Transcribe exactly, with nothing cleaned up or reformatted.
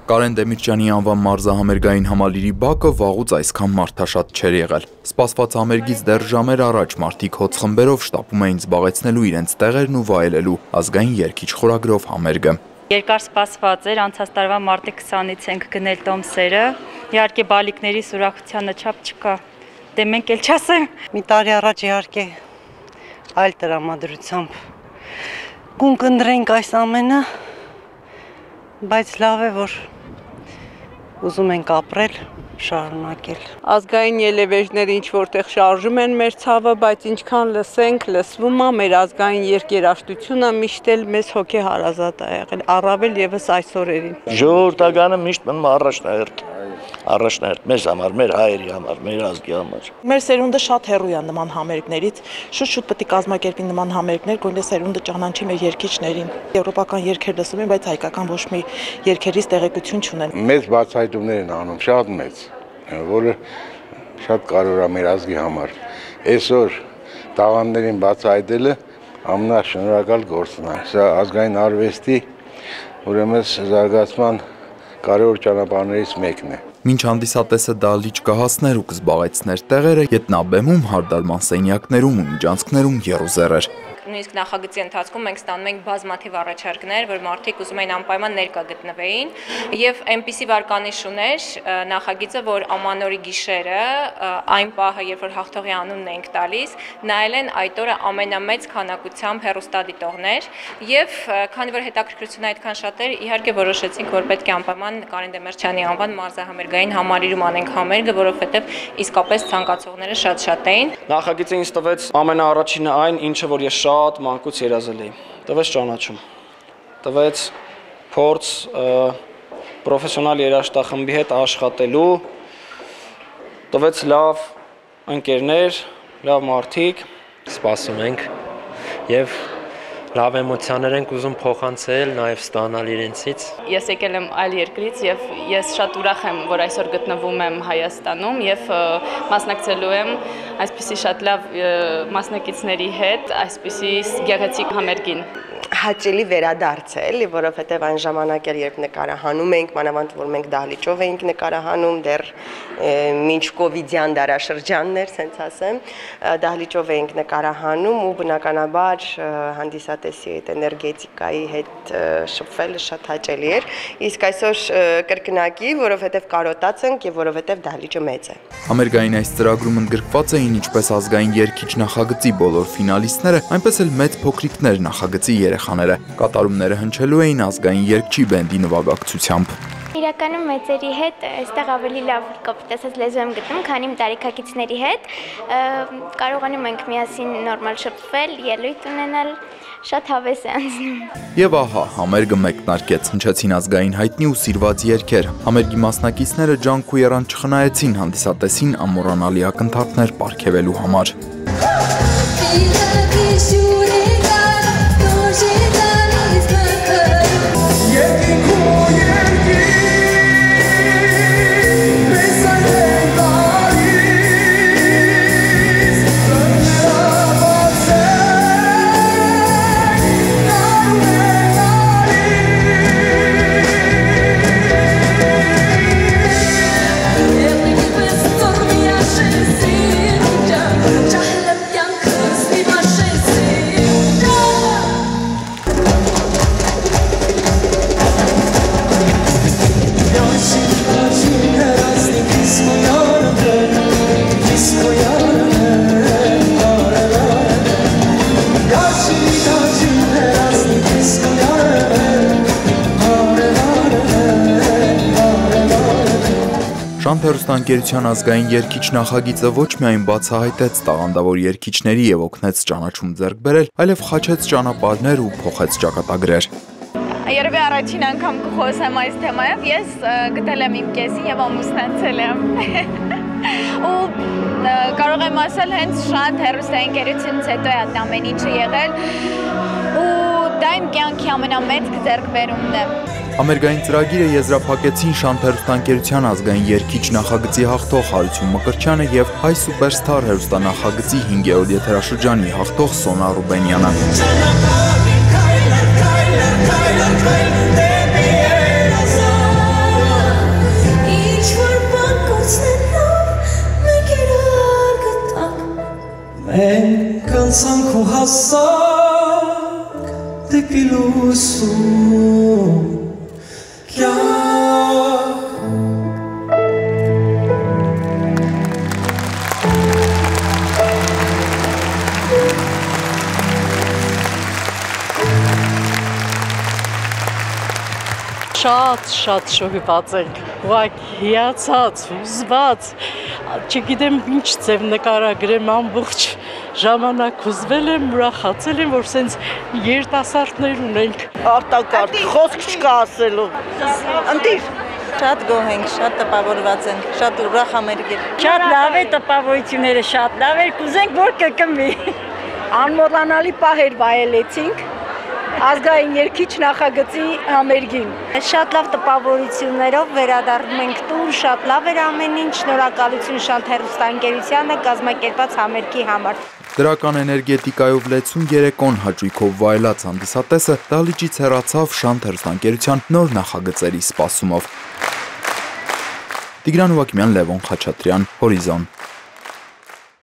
Կարեն Դեմիրճյանի անվան մարզահամերգային համալիրի բակը վաղուց այսքան մարդաշատ չէր եղել։ Սպասված համերգից դեռ ժամեր առաջ մարդիկ հոծ խմբերով շտապում էին զբաղեցնելու իրենց տեղերն ու վայելելու ազգային երգիչ խորագրով համերգը։ Երկար սպասված էր, անցած տարվա մարտի քսանից ենք գնել տոմսերը, իհարկե բալիկների ուրախությանը չափ չկա, դե մենք էլ չասեմ։ Մի տարի առաջ իհարկե այլ տրամադրությամբ կընտրենք այս ամենը, բայց լավ է, որ ուզում ենք ապրել, շարունակել։ Ազգային ելևէջները ինչ որտեղ շարժում են մեր ցավը, բայց ինչքան լսենք, լսվում է մեր ազգային երգերաշտությունը միշտ էլ մեզ հոգեհարազատ է եղել, առավել եւս այս օրերին։ Ժողովրդականը միշտ մնում առաջնահերթ, առաջնահերթ մեզ համար, մեր հայերի համար, մեր ազգի համար։ Մեր սերունդը շատ հեռու է նման համերգներից, շուտ-շուտ պետք է կազմակերպի նման համերգներ, գոնե սերունդը ճանաչի մեր երգիչներին։ Եվրոպական երգեր լսում են, բայց հայկական ոչ մի երգերից տեղեկություն չունեն։ Մեծ բացահայտումներ են անում, շատ մեծ, որը շատ կարևոր է մեր ազգի համար։ Այսօր տաղանդներին բացահայտելը ամենաշնորհակալ գործն է։ Սա ազգային արվեստի ուրեմն զարգացման կարևոր ճանապարհներից մեկն է։ Մինչ հանդիսատեսը դահլիճ կհասներ ու կզբաղեցներ տեղերը, ետնաբեմում, հարդարման սենյակներում ու միջանցքներում եռուզեռ էր։ Նույնիսկ նախագծի ընթացքում մենք ստանում ենք բազմաթիվ առաջարկներ, որ մարդիկ ուզում էին անպայման ներկա գտնվեին, եւ այնպիսի վարկանիշ ուներ նախագիծը, որ ամանորի գիշերը, այն պահը, երբ որ հաղթողի անունն ենք տալիս, նայել են այդ օրը ամենամեծ քանակությամբ հեռուստադիտողներ, եւ քանի որ հետաքրքրությունը այդքան շատ էր, իհարկե որոշեցինք, որ պետք է անպայման Կարեն Դեմիրճյանի անվան մարզահամերգային համալիրում անենք համերգը, որովհետեւ իսկապես ցանկացողները շատ-շատ էին։ Նախագիծը ինձ տվեց ամենաառաջինը այն, ինչը որ ես շատ մանկուց երազել էի, տվեց ճանաչում, տվեց փորձ պրոֆեսիոնալ երաժշտախմբի հետ աշխատելու, տվեց լավ ընկերներ, լավ մարդիկ, սպասում ենք եւ լավ էմոցիաներ ենք ուզում փոխանցել, նաև ստանալ իրենցից։ Ես եկել եմ այլ երկրից եւ ես շատ ուրախ եմ, որ այսօր գտնվում եմ Հայաստանում եւ մասնակցելու եմ այսպիսի շատ լավ մասնակիցների հետ, այսպիսի գեղեցիկ համերգին։ Հաճելի վերադարձել, որովհետև այն ժամանակ էր, երբ նկարահանում ենք, մանավանդ որ մենք դահլիճով էինք նկարահանում, դեռ մինչ կովիդյան դարաշրջաններ, ասենց ասեմ, դահլիճով էինք նկարահանում ու բնականաբար հանդիսատեսի այդ էներգետիկայի հետ շփվելը շատ հաճելի էր, իսկ այսօր կրկնակի, որովհետև կարոտած ենք եւ որովհետև դահլիճը մեծ է։ Համերգային այս ծրագրում ընդգրկված էին ինչպես ազգային երգիչ նախագծի բոլոր ֆինալիստները, այնպես էլ մեծ փոքրիկներ նախագծի երեխաները։ Կատարումները հնչելու էին ազգային երգչի բենդի նվագակցությամբ։ Իրականում մեծերի հետ այստեղ ավելի լավ կապիտասած լեզու եմ գտնում, քանի իմ տարիքակիցների հետ կարողանում ենք միասին նորմալ շփվել, ելույթ ունենալ, շատ հավես է անցնում։ Եվ ահա, համերգը մեկնարկեց, հնչեցին ազգային հայտնի ու սիրված երգեր։ Համերգի մասնակիցները ջանք ու եռան չխնայեցին հանդիսատեսին ամոռանալի ակնթարթներ պարգևելու համար։ Շանթ հեռուստաընկերության ազգային երգիչ նախագիծը ոչ միայն բացահայտեց տաղանդավոր երգիչների եւ օգնեց ճանաչում ձեռք բերել, այլև խաչեց ճանապարհներ ու փոխեց ճակատագրեր։ Երևի առաջին անգամ կխոսեմ այս թեմայով, ես գտել եմ իմ կեսին եւ ամուսնացել եմ։ Ու կարող եմ ասել հենց Շանթ հեռուստաընկերությունից հետո է այդ ամեն ինչը եղել ու դա իմ կյանքի ամենամեծ ձեռքբերումն է։ Համերգային ծրագիրը եզրափակեցին Շանթ հեռուստաընկերության ազգային երգիչ նախագծի հաղթող Հարություն Մկրտչյանը եւ Հայ Սուպերստար հեռուստանախագծի հինգերորդ եթերաշրջանի հաղթող Սոնա Ռուբենյանը։ Շատ շատ շոկված ենք, ուղղակի հիացած, հուզված, չգիտեմ ինչ ձև նկարագրեմ, ամբողջ ժամանակ հուզվել եմ, ուրախացել եմ, որ սենց երիտասարդներ ունենք։ Արտակարգ, խոսք չկա ասելու։ Ընտիր։ Շատ գոհ ենք, շատ տպավորված ենք, շատ ուրախ Ամերիկել։ Շատ լավ է տպավորությունները, շատ լավ էր, կուզենք որ կկմվի։ Անմոռանալի պահեր վայելեցինք ազգային երգիչ նախագծի համերգին։ Շատ լավ տպավորություններով վերադառնում ենք տուն, շատ լավ էր ամեն ինչ, շնորհակալություն Շանթ հեռուստաընկերությանը կազմակերպած համերգի համար։ Դրական էներգետիկայով լեցուն երեկոն հաճույքով վայելած հանդիսատեսը դահլիճից հեռացավ Շանթ հեռուստաընկերության նոր նախագծերի սպասումով։ Տիգրան Ուվակիմյան, Լևոն Խաչատրյան, Հորիզոն։